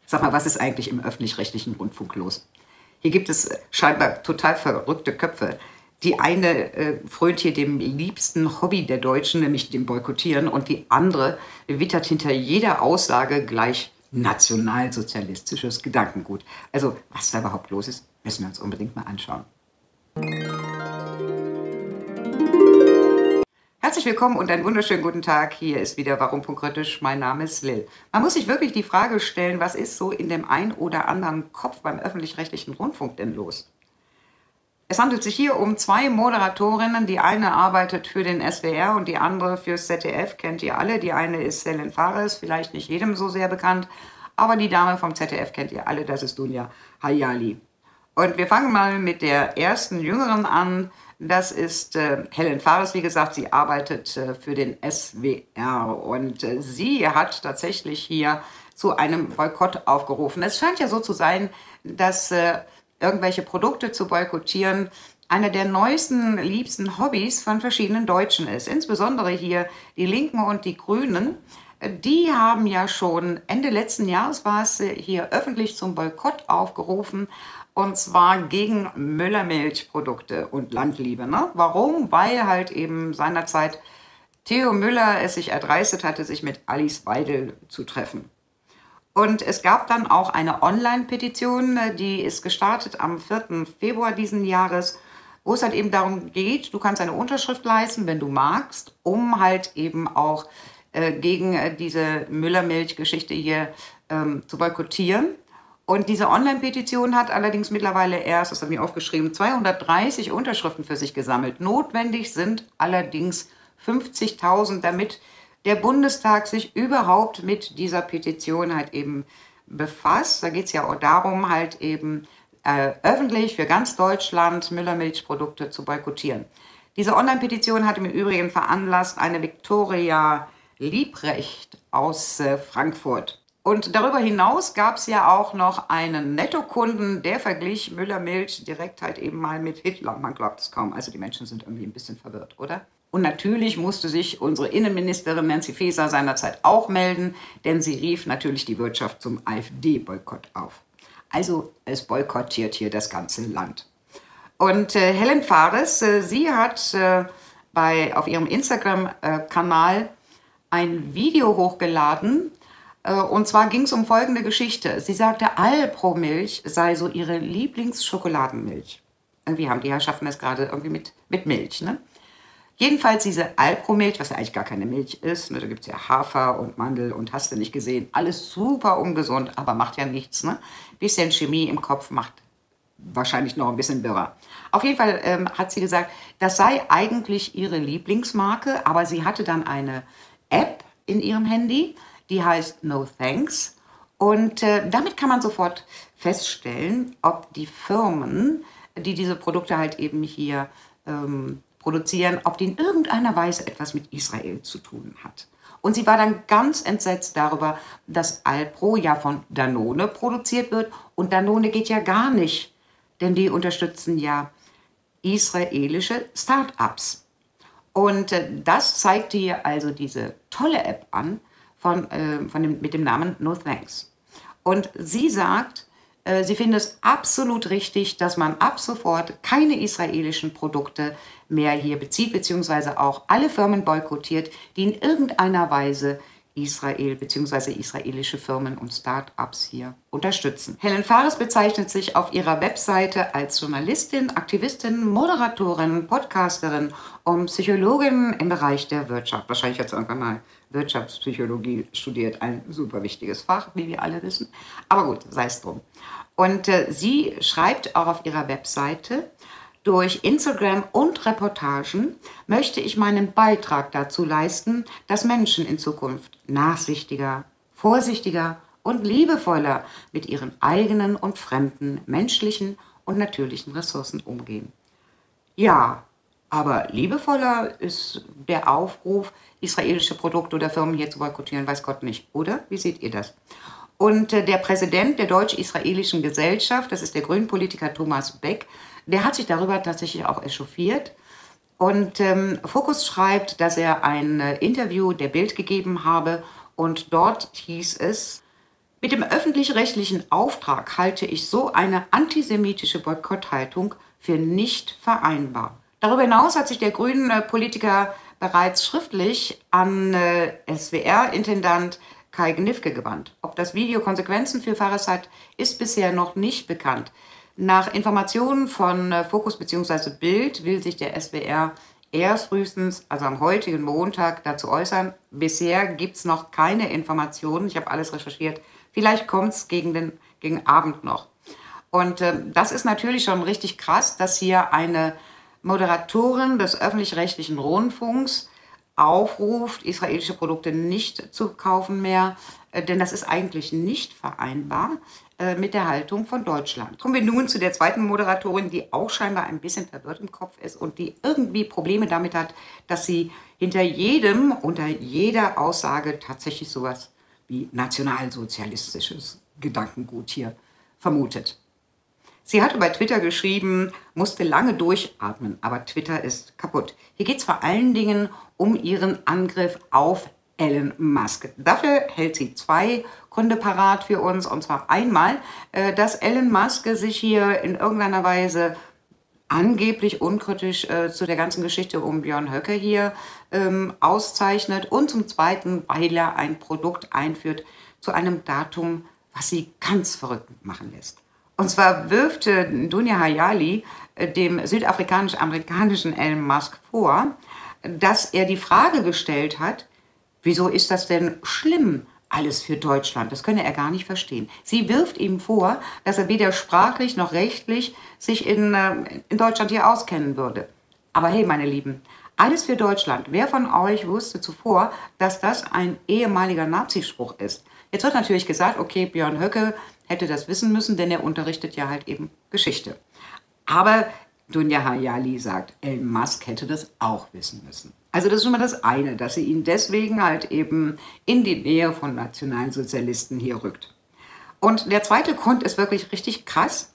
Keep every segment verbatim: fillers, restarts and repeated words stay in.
Sag mal, was ist eigentlich im öffentlich-rechtlichen Rundfunk los? Hier gibt es scheinbar total verrückte Köpfe. Die eine äh, frönt hier dem liebsten Hobby der Deutschen, nämlich dem Boykottieren, und die andere wittert hinter jeder Aussage gleich nationalsozialistisches Gedankengut. Also, was da überhaupt los ist, müssen wir uns unbedingt mal anschauen. Herzlich willkommen und einen wunderschönen guten Tag. Hier ist wieder Warum.kritisch. Mein Name ist Lil. Man muss sich wirklich die Frage stellen, was ist so in dem ein oder anderen Kopf beim öffentlich-rechtlichen Rundfunk denn los? Es handelt sich hier um zwei Moderatorinnen. Die eine arbeitet für den S W R und die andere fürs Z D F, kennt ihr alle. Die eine ist Helen Fares, vielleicht nicht jedem so sehr bekannt, aber die Dame vom Z D F kennt ihr alle, das ist Dunja Hayali. Und wir fangen mal mit der ersten Jüngeren an. Das ist äh, Helen Fares, wie gesagt, sie arbeitet äh, für den S W R und äh, sie hat tatsächlich hier zu einem Boykott aufgerufen. Es scheint ja so zu sein, dass äh, irgendwelche Produkte zu boykottieren einer der neuesten, liebsten Hobbys von verschiedenen Deutschen ist. Insbesondere hier die Linken und die Grünen. Die haben ja schon Ende letzten Jahres war es hier öffentlich zum Boykott aufgerufen. Und zwar gegen Müller-Milchprodukte und Landliebe. Ne? Warum? Weil halt eben seinerzeit Theo Müller es sich erdreistet hatte, sich mit Alice Weidel zu treffen. Und es gab dann auch eine Online-Petition, die ist gestartet am vierten Februar diesen Jahres, wo es halt eben darum geht, du kannst eine Unterschrift leisten, wenn du magst, um halt eben auch äh, gegen äh, diese Müller-Milch-Geschichte hier ähm, zu boykottieren. Und diese Online-Petition hat allerdings mittlerweile erst, das habe ich aufgeschrieben, zweihundertdreißig Unterschriften für sich gesammelt. Notwendig sind allerdings fünfzigtausend, damit der Bundestag sich überhaupt mit dieser Petition halt eben befasst. Da geht es ja auch darum, halt eben äh, öffentlich für ganz Deutschland Müller-Milchprodukte zu boykottieren. Diese Online-Petition hat im Übrigen veranlasst eine Viktoria Liebrecht aus äh, Frankfurt. Und darüber hinaus gab es ja auch noch einen Nettokunden, der verglich Müller-Milch direkt halt eben mal mit Hitler. Man glaubt es kaum, also die Menschen sind irgendwie ein bisschen verwirrt, oder? Und natürlich musste sich unsere Innenministerin Nancy Faeser seinerzeit auch melden, denn sie rief natürlich die Wirtschaft zum AfD-Boykott auf. Also es boykottiert hier das ganze Land. Und äh, Helen Fares, äh, sie hat äh, bei, auf ihrem Instagram-Kanal ein Video hochgeladen. Äh, und zwar ging es um folgende Geschichte. Sie sagte, Alpro-Milch sei so ihre Lieblingsschokoladenmilch. Irgendwie haben die Herrschaften das gerade irgendwie mit, mit Milch, ne? Jedenfalls diese Alpro-Milch, was ja eigentlich gar keine Milch ist, ne, da gibt es ja Hafer und Mandel und hast du nicht gesehen, alles super ungesund, aber macht ja nichts. Ne? Bisschen Chemie im Kopf macht wahrscheinlich noch ein bisschen wirrer. Auf jeden Fall ähm, hat sie gesagt, das sei eigentlich ihre Lieblingsmarke, aber sie hatte dann eine App in ihrem Handy, die heißt No Thanks. Und äh, damit kann man sofort feststellen, ob die Firmen, die diese Produkte halt eben hier ähm, produzieren, ob die in irgendeiner Weise etwas mit Israel zu tun hat. Und sie war dann ganz entsetzt darüber, dass Alpro ja von Danone produziert wird und Danone geht ja gar nicht, denn die unterstützen ja israelische Start-ups. Und äh, das zeigte ihr also diese tolle App an von, äh, von dem, mit dem Namen No Thanks. Und sie sagt, sie findet es absolut richtig, dass man ab sofort keine israelischen Produkte mehr hier bezieht, beziehungsweise auch alle Firmen boykottiert, die in irgendeiner Weise Israel bzw. israelische Firmen und Start-ups hier unterstützen. Helen Fares bezeichnet sich auf ihrer Webseite als Journalistin, Aktivistin, Moderatorin, Podcasterin und Psychologin im Bereich der Wirtschaft. Wahrscheinlich hat sie irgendwann mal Wirtschaftspsychologie studiert, ein super wichtiges Fach, wie wir alle wissen. Aber gut, sei es drum. Und äh, sie schreibt auch auf ihrer Webseite, durch Instagram und Reportagen möchte ich meinen Beitrag dazu leisten, dass Menschen in Zukunft nachsichtiger, vorsichtiger und liebevoller mit ihren eigenen und fremden menschlichen und natürlichen Ressourcen umgehen. Ja, aber liebevoller ist der Aufruf, israelische Produkte oder Firmen hier zu boykottieren, weiß Gott nicht, oder? Wie seht ihr das? Und äh, der Präsident der Deutsch-Israelischen Gesellschaft, das ist der Grünpolitiker Thomas Beck, der hat sich darüber tatsächlich auch echauffiert. Und ähm, Focus schreibt, dass er ein äh, Interview der Bild gegeben habe und dort hieß es, Mit dem öffentlich-rechtlichen Auftrag halte ich so eine antisemitische Boykotthaltung für nicht vereinbar. Darüber hinaus hat sich der grünen äh, Politiker bereits schriftlich an äh, S W R-Intendant Kai Gnifke gewandt. Ob das Video Konsequenzen für Fares hat, ist bisher noch nicht bekannt. Nach Informationen von äh, Focus bzw. Bild will sich der S W R erst frühestens, also am heutigen Montag, dazu äußern. Bisher gibt es noch keine Informationen. Ich habe alles recherchiert. Vielleicht kommt es gegen den gegen Abend noch. Und äh, das ist natürlich schon richtig krass, dass hier eine Moderatorin des öffentlich-rechtlichen Rundfunks aufruft, israelische Produkte nicht zu kaufen mehr, äh, denn das ist eigentlich nicht vereinbar äh, mit der Haltung von Deutschland. Kommen wir nun zu der zweiten Moderatorin, die auch scheinbar ein bisschen verwirrt im Kopf ist und die irgendwie Probleme damit hat, dass sie hinter jedem, unter jeder Aussage tatsächlich sowas wie nationalsozialistisches Gedankengut hier vermutet. Sie hat über Twitter geschrieben, musste lange durchatmen, aber Twitter ist kaputt. Hier geht es vor allen Dingen um ihren Angriff auf Elon Musk. Dafür hält sie zwei Gründe parat für uns. Und zwar einmal, dass Elon Musk sich hier in irgendeiner Weise angeblich unkritisch äh, zu der ganzen Geschichte um Björn Höcke hier ähm, auszeichnet. Und zum Zweiten, weil er ein Produkt einführt zu einem Datum, was sie ganz verrückt machen lässt. Und zwar wirft äh, Dunja Hayali äh, dem südafrikanisch-amerikanischen Elon Musk vor, dass er die Frage gestellt hat, wieso ist das denn schlimm, alles für Deutschland? Das könne er gar nicht verstehen. Sie wirft ihm vor, dass er weder sprachlich noch rechtlich sich in, äh, in Deutschland hier auskennen würde. Aber hey, meine Lieben, alles für Deutschland. Wer von euch wusste zuvor, dass das ein ehemaliger Nazispruch ist? Jetzt wird natürlich gesagt, okay, Björn Höcke hätte das wissen müssen, denn er unterrichtet ja halt eben Geschichte. Aber Dunja Hayali sagt, Elon Musk hätte das auch wissen müssen. Also das ist schon mal das eine, dass sie ihn deswegen halt eben in die Nähe von Nationalsozialisten hier rückt. Und der zweite Grund ist wirklich richtig krass.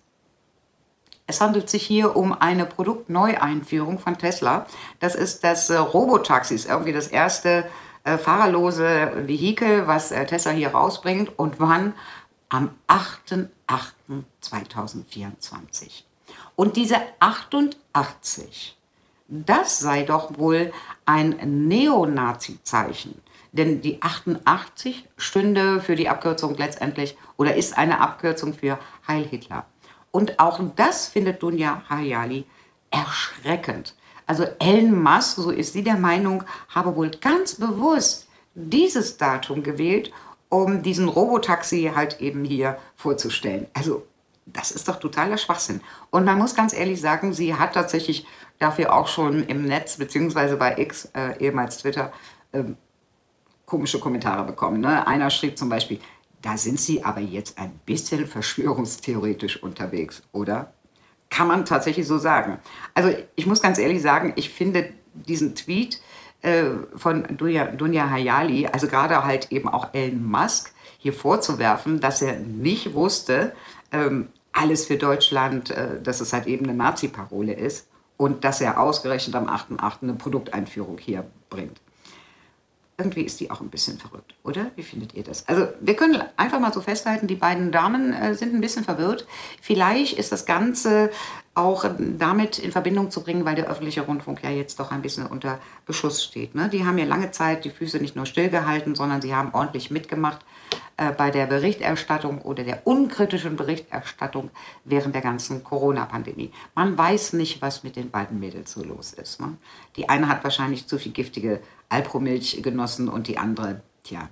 Es handelt sich hier um eine Produktneueinführung von Tesla. Das ist das äh, Robotaxi, ist irgendwie das erste äh, fahrerlose Vehikel, was äh, Tesla hier rausbringt. Und wann? Am achten achten zweitausendvierundzwanzig. Und diese achtundachtzig, das sei doch wohl ein Neonazi-Zeichen. Denn die achtundachtzig stünde für die Abkürzung letztendlich oder ist eine Abkürzung für Heil Hitler. Und auch das findet Dunja Hayali erschreckend. Also Elon Musk, so ist sie der Meinung, habe wohl ganz bewusst dieses Datum gewählt, um diesen Robotaxi halt eben hier vorzustellen. Also das ist doch totaler Schwachsinn. Und man muss ganz ehrlich sagen, sie hat tatsächlich dafür auch schon im Netz, beziehungsweise bei X, äh, ehemals Twitter, ähm, komische Kommentare bekommen. Ne? Einer schrieb zum Beispiel, da sind Sie aber jetzt ein bisschen verschwörungstheoretisch unterwegs, oder? Kann man tatsächlich so sagen. Also ich muss ganz ehrlich sagen, ich finde diesen Tweet äh, von Dunja, Dunja Hayali, also gerade halt eben auch Elon Musk, hier vorzuwerfen, dass er nicht wusste, ähm, alles für Deutschland, äh, dass es halt eben eine Nazi-Parole ist und dass er ausgerechnet am achten achten eine Produkteinführung hier bringt. Irgendwie ist die auch ein bisschen verrückt, oder? Wie findet ihr das? Also wir können einfach mal so festhalten, die beiden Damen äh, sind ein bisschen verwirrt. Vielleicht ist das Ganze auch damit in Verbindung zu bringen, weil der öffentliche Rundfunk ja jetzt doch ein bisschen unter Beschuss steht. Ne? Die haben ja lange Zeit die Füße nicht nur stillgehalten, sondern sie haben ordentlich mitgemacht äh, bei der Berichterstattung oder der unkritischen Berichterstattung während der ganzen Corona-Pandemie. Man weiß nicht, was mit den beiden Mädels so los ist. Ne? Die eine hat wahrscheinlich zu viel giftige Alpromilch genossen und die andere, tja,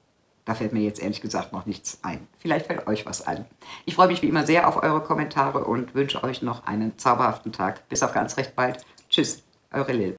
da fällt mir jetzt ehrlich gesagt noch nichts ein. Vielleicht fällt euch was ein. Ich freue mich wie immer sehr auf eure Kommentare und wünsche euch noch einen zauberhaften Tag. Bis auf ganz recht bald. Tschüss, eure Lil.